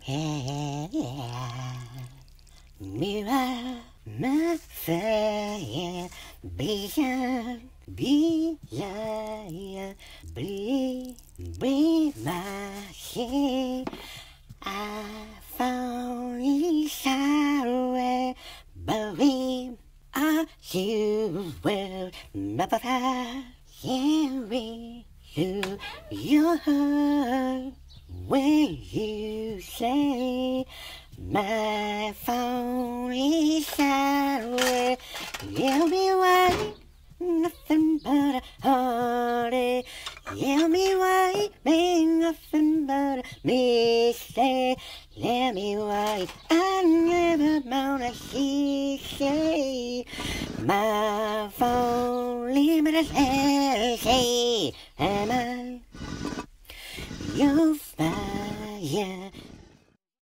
Mirror my fire, beyond, breathe my head. I found inside, believe you will never carry to your heart when you say my phone is silent. Tell me why nothing but a heartache. Tell me why made nothing but a mistake. Tell me why I never wanna say my phone limited say am I your fire?